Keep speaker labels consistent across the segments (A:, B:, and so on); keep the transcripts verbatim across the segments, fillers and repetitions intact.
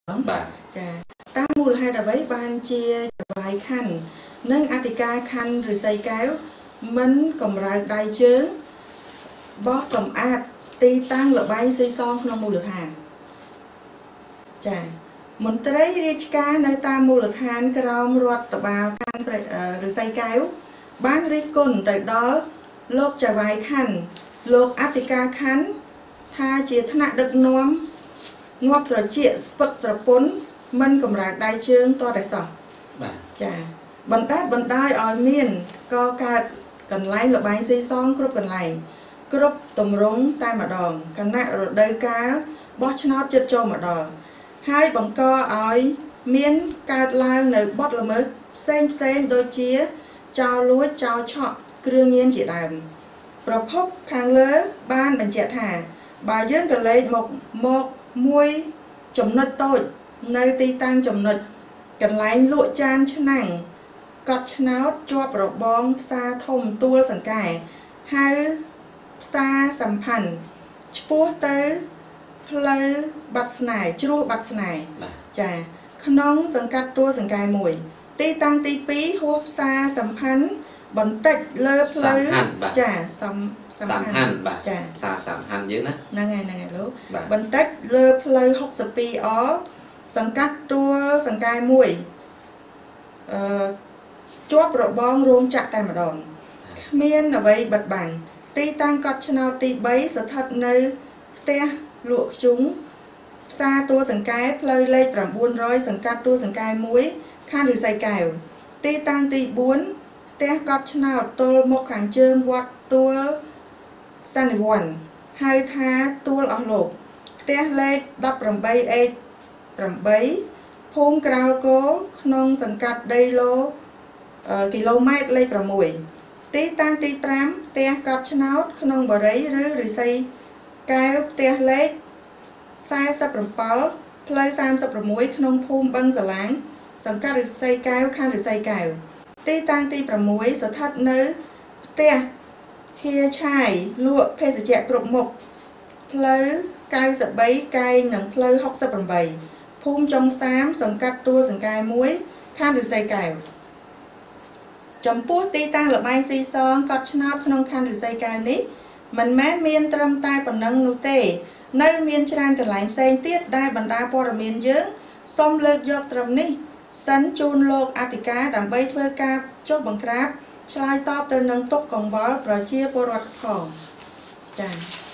A: បាទចាតាមមូលហេតុអ្វីបានជាចវាយខណ្ឌនិងអធិការខណ្ឌឫស្សីកែវមិនកម្រើកដៃជើងបោះសម្អាតទីតាំងលបែងស៊ីសងក្នុងមូលដ្ឋានចាមន្ត្រីរាជការនៅតាមមូលដ្ឋានក្រោមរដ្ឋបាលខណ្ឌឫស្សីកែវបានរិះគន់ទៅដល់លោកចវាយខណ្ឌលោកអធិការខណ្ឌថាជាថ្នាក់ដឹកនាំងាប់ត្រជាស្ពឹកស្រពន់មិនកម្រើកដៃជើងតតែសោះបាទចាបណ្ដាលបណ្ដោយឲ្យមានកកើតកន្លែងលបែងស៊ីសងគ្រប់កន្លែងគ្រប់ទម្រង់តែម្ដងគណៈរដូវកាលបោះឆ្នោតជិតចូលមកដល់ហើយបង្កឲ្យមានកើតឡើងនៅបទល្មើសផ្សេងផ្សេងដូចជាចោរលួចចោរឆក់គ្រឿងញៀនជាដើមប្រភពខាងលើបានបញ្ជាក់ថាបើយើងក៏លេខមកមកមួយចំណុចតូចនៅទីតាំងចំណុចកន្លែងលក់ចានឆ្នាំងកត់ឆ្នោតជាប់របងផ្សារធំទួលសង្កែហៅផ្សារសម្ផាន់ឆ្ពោះទៅផ្លូវបាត់ស្នេហ៍ជ្រោះបាត់ស្នេហ៍ចាក្នុងសង្កាត់ទួលសង្កែមួយទីតាំងទីពីរហួសផ្សារសម្ផាន់បន្តិចលើផ្លូវចាសំសំខាន់បាទចាផ្សារសំខាន់យើងណាហ្នឹងហើយហ្នឹងហើយលោកបន្តិចលើផ្លូវហុកសិបពីរអសង្កាត់ទួលសង្កែមួយអឺជាប់របងរោងចក្រតែម្ដងគ្មានអ្វីបិទបាំងទីតាំងកត់ឆ្នោតទីបីស្ថិតនៅផ្ទះលក់ខ្ជុងផ្សារទួលសង្កែផ្លូវលេខ៩រយសង្កាត់ទួលសង្កែមួយខណ្ឌឫស្សីកែវទីតាំងទីបួនផ្ទះកត់ឆ្នោតទល់មុខខាងជើងវត្តទួលសន្និវ័នហៅថាទួលអស់លោកផ្ទះលេខដប់ប្រាំបីអេកប្រាំបីភូមិក្រោលគោក្នុងសង្កាត់ដីឡូគីឡូម៉ែត្រលេខប្រាំមួយទីតាំងទីប្រាំផ្ទះកត់ឆ្នោតក្នុងបរិយឬឫស្សីកែវផ្ទះលេខសែសិបប្រាំពីរផ្លូវសាមសិបប្រាំមួយក្នុងភូមិបឹងសាឡាងសង្កាត់ឫស្សីកែវខណ្ឌឫស្សីកែវទីតាំងទីប្រាំមួយស្ថិតនៅផ្ទះហៀឆាយលក់ភេសជ្ជៈគ្រប់មុខផ្លូវកៅសិបបីកែងនិងផ្លូវហុកសិបប្រាំបីភូមិចុងសាមសង្កាត់ទួលសង្កែមួយខណ្ឌឫស្សីកែវចំពោះទីតាំងលបែងស៊ីសងកត់ឆ្នោតក្នុងខណ្ឌឫស្សីកែវនេះមិនមែនមានត្រឹមតែប៉ុណ្ណឹងនោះទេនៅមានច្រើនកន្លែងផ្សេងទៀតដែលបណ្ដាព័ត៌មានយើងសូមលើកយកត្រឹមនេះសិនជូនលោកអធិការដើម្បីធ្វើការចុះបង្ក្រាបឆ្លើយតបទៅនឹងទុកកង្វល់ប្រជាពលរដ្ឋផងចា៎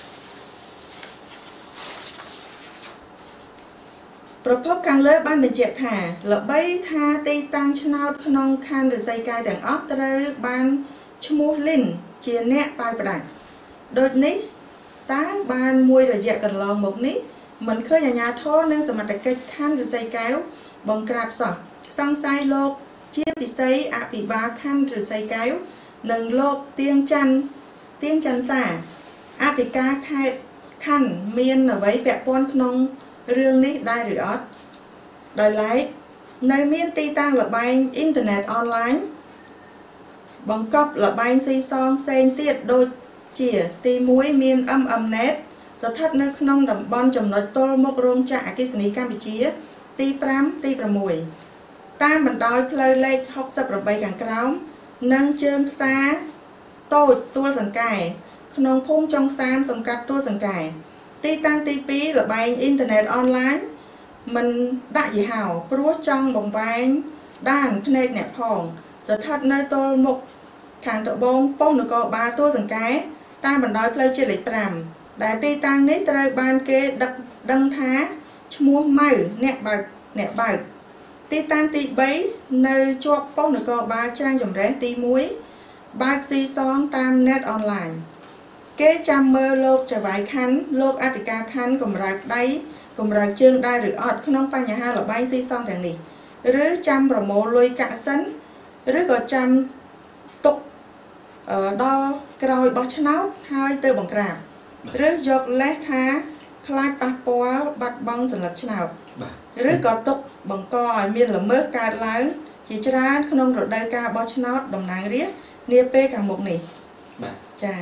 A: ប្រភពខាងលើបានបញ្ជាក់ថាល្បីថាទីតាំងឆ្នោតក្នុងខណ្ឌឫស្សីកែវទាំងអស់ត្រូវបានឈ្មោះលីនជាអ្នកប៉ាយផ្ដាច់ដូចនេះតើបានមួយរយៈកន្លងមកនេះមិនឃើញអាជ្ញាធរនិងសមត្ថកិច្ចខណ្ឌឫស្សីកែវបង្ក្រាបសោះសង្ស័យលោកជាពិសីអភិបាលខណ្ឌឫស្សីកែវនិងលោកទៀងច័ន្ទទៀងច័ន្ទសាអធិការខេត្តខណ្ឌមានអ្វីពាក់ព័ន្ធក្នុងរឿងនេះដែរឬអត់ដោយឡែកនៅមានទីតាំងលបែងអ៊ីនធឺណិតអនឡាញបង្កប់លបែងស៊ីសងផ្សេងទៀតដូចជាទីមួយមាន em em net ស្ថិតនៅក្នុងតំបន់ចំណុចទល់មុខរោងចក្រអគ្គិសនីកម្ពុជាទីប្រាំទីប្រាំមួយតាមបណ្ដោយផ្លូវលេខហុកសិបប្រាំបីខាងក្រោមនិងជើងផ្សារតូចទួលសង្កែក្នុងភូមិចុងសាមសង្កាត់ទួលសង្កែទីតាំងទីពីរលបែងអ៊ីនធឺណិតអនឡាញមិនដាក់យីហោព្រោះចង់បង្វែងដានភ្នែកអ្នកផងស្ថិតនៅទល់មុខខាងត្បូងប៉ុស្តិ៍នគរបាលទួលសង្កែតាមបណ្ដោយផ្លូវជាតិលេខប្រាំដែលទីតាំងនេះត្រូវបានគេដឹកដឹងថាឈ្មោះម៉ៅអ្នកបើកអ្នកបើកទីតាំងទីបីនៅជាប់ប៉ុស្តិ៍នគរបាលច្រាំងចម្រេះទីមួយបើកស៊ីសងតាមnetអនឡាញគេចាំមើលលោកចវាយខណ្ឌលោកអធិការខណ្ឌកម្រើកដៃកម្រើកជើងដែរឬអត់ក្នុងបញ្ហាលបែងស៊ីសងទាំងនេះឬចាំប្រមូលលុយកាក់សិនឬក៏ចាំទុកដល់ក្រោយបោះឆ្នោតហើយទៅបង្ក្រាបឬយកលេសថាខ្លាចប៉ះពាល់បាត់បង់សន្លឹកឆ្នោតឬក៏ទុកបង្កឲ្យមានល្មើសកើតឡើងជាច្រើនក្នុងរដូវកាលបោះឆ្នោតតំណាងរាស្ត្រនាពេលខាងមុខនេះបាទចា៎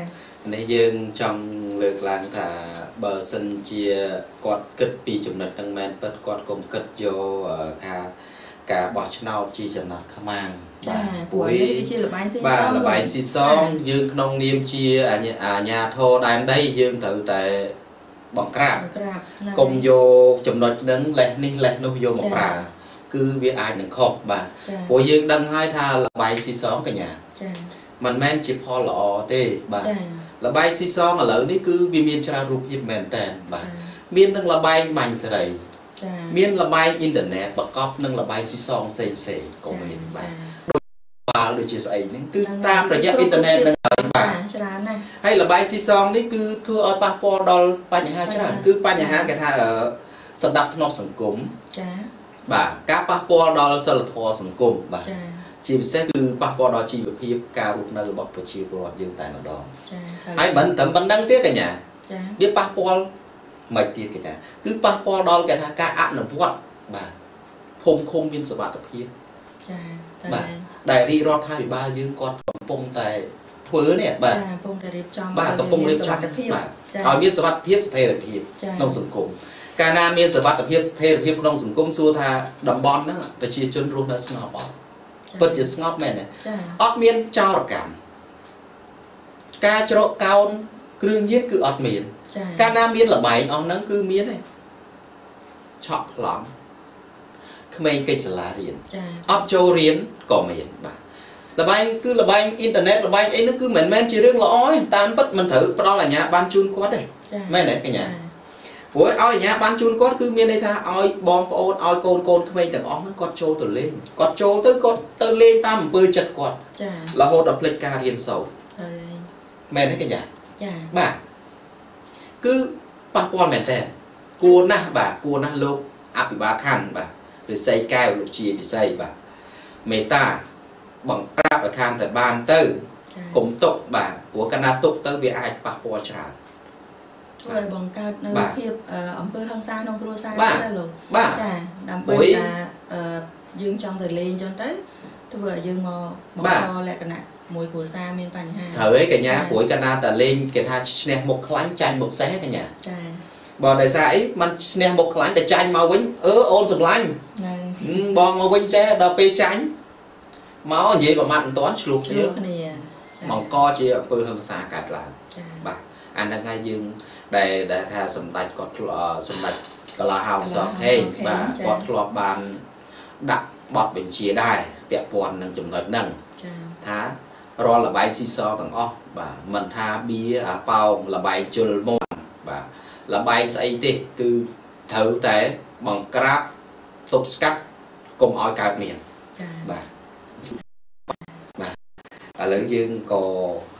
B: này dương trong việc làm thà bờ sân chia quạt cất pi chụp nật đằng men bật quạt cùng cất vô cả cả bọt nào chi chụp nật khăm mang
A: buổi
B: bà là bài xì son dương nông niêm chia à nhà thô đàn đây dương tự tại bằng crab cùng vô chụp nật đứng lẹt ninh lẹt nô vô một bà cứ việc ai đừng khóc bà buổi dương đăng hai tha là bài xì son cả nhà mình men chỉ pho lọ tê bà là bài xì son ở lớn đi cứ vì miền tra rụp hiệp mền tèn bà miền nâng là bài mạnh thời miền là bài internet bậc cọp nâng là bài xì son xem xem của mình bà bà được chia sẻ những cứ tam rồi giáp internet nâng lại bà hay là bài xì son đấy cứ thưa ở passport đo ba nhà hai chứ cứ ba nhà hai cái tha ở sân đập nó sân cúng bà các passport đo sân là thua sân cúng bà chỉ sẽ từ passport đó chỉ được hiệp cao rụt nơi bọc và chiều của dương tại nào đó hay bận tầm bận đăng tiếc cả nhà biết passport mày tiếc cả nhà cứ passport đó cái thằng ca ạn là vót bà không không viên sự tập hiệp bà đại đi rót hai ba dương con phong tài thưa nè bà bà có phong lên trong bà ở miền sự hiệp thay là hiệp nông sừng cùng cả nam miền sự tập hiệp thay là hiệp nông sừng cung xua tha đầm bon đó và chia chân luôn là snap bỏ bật chỉ ngóp mẹ này, ớt miên trao cảm, ca trộn cao kêu nhiệt cứ ớt miên, ca nam miên là bảy ớt nắng cứ miên này, chọn lắm, mình cây sả riền, ớt châu riền cỏ miên bà, là bay cứ là bay internet là bay ấy nó cứ mền men chỉ riêng lõi, tam bất mình thử, đó là nhà ban chun quát đây, mẹ này cái nhà. Ủa ôi nhà ban chun cốt cứ miên đây tha ôi bom ôn ôi côn côn cứ mấy tầng óng nó cốt trâu từ lên cốt trâu tới cốt tới lên tam bơi chật quạt là hồ đập lên ca riêng sầu mẹ đấy cái nhà bà cứ bà quan mẹ tên cua na bà cua na lô áp bị bà khăn bà rồi xây cao lục chia bị xây bà mẹ ta bằng crab ở khăn tại ban tư cùng tục bà của cana tục tới bị ai bà qua trả
A: rồi bằng cao nơi hiệp ẩm bơ hăng xa nông cua xa đó luôn chà đam bơ là dương trong thời lên cho tới tôi vừa dương mò bằng to lại cái này mùi của xa miền Pành Hà
B: thời cả nhà buổi cana ta lên cái tha nè một lánh chanh một xé cả nhà bò đại sa ấy mình nè một lánh để chanh màu vĩnh ớ ôn sập lánh bò màu vĩnh xe đập pe chanh máu gì mà mặn toán luộc chứ mỏng co chỉ ẩm bơ hăng xa cạt là bà anh đang ngay dương đây để tha sầm đạch có sầm đạch có là hào sọt thêm và có lọt bàn đặt bọt bên chia đai đẹp buồn nâng chùm thật nâng thá rồi là bài xì xo tầng o và mình tha bia à bao là bài chul môn và là bài xây tê từ thử tế bằng crab tục cắt cùng oi cài miệng và và lớn dương có